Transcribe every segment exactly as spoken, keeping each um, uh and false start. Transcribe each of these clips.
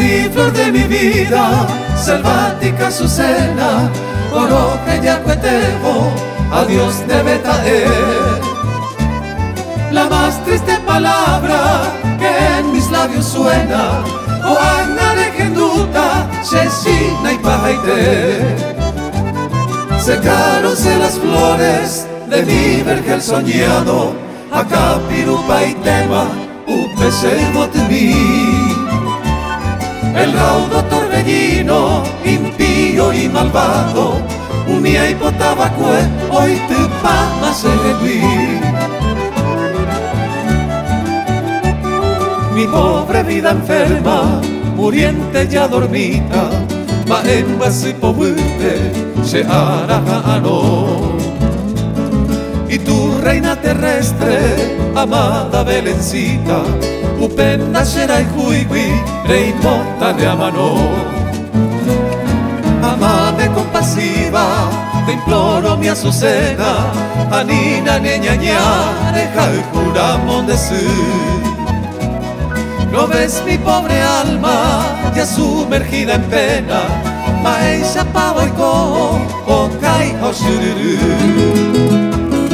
ti, flor de mi vida, selvática Azucena, oro que ya cuetevo, adiós debe traer. La más triste palabra que en mis labios suena, o anare genduta, sheshina y pajaite. Secáronse las flores de mi vergel soñado, acá pirupa y tema, upese y mí. El raudo torbellino, impío y malvado, unía y potabacue, hoy te pama se reduí. Mi pobre vida enferma, muriente ya dormida, va en vasipobute, se arajano. Y tu reina terrestre, amada Belencita, upenda será y juigui, rey mota de amano. Amame compasiva, te imploro mi Azucena, anina neñaña, deja el juramón de su. ¿No ves mi pobre alma ya sumergida en pena? Maesha pavo y ko, o kai o shururu.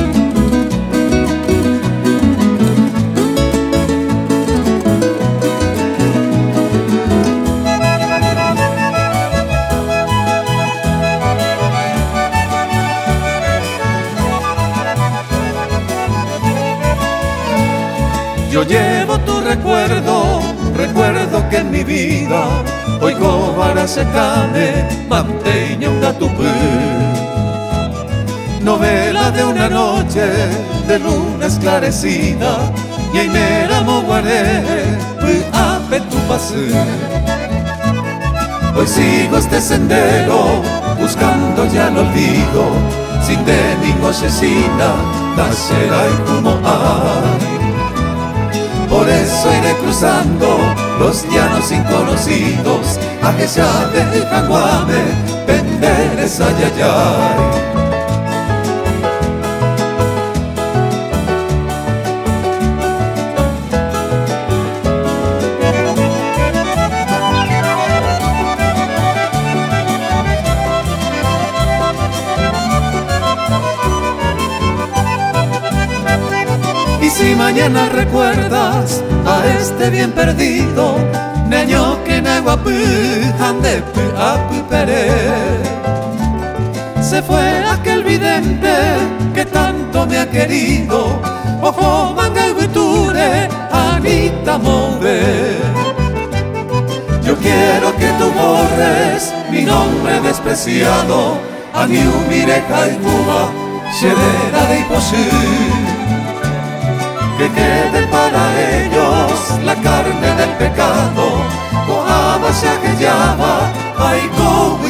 Yo llevo tu recuerdo, recuerdo que en mi vida hoy cobara se cane, manteña un gatupú. Novela de una noche de luna esclarecida, y aimera moguaré, ape tu pasé. Hoy sigo este sendero, buscando ya el olvido, sin de ninguna asesina, tasera y como hay. Por eso iré cruzando los llanos inconocidos, a que ya de Jaguame, penderes ayayay. Si mañana recuerdas a este bien perdido, neño que naguapu, andepu apu peré. Se fue aquel vidente que tanto me ha querido, ojo manga guture, anita move. Yo quiero que tú borres mi nombre despreciado, a mi humireja y cuba, sherera de imposible. Que quede para ellos la carne del pecado, Coaba se aquellaba, ay,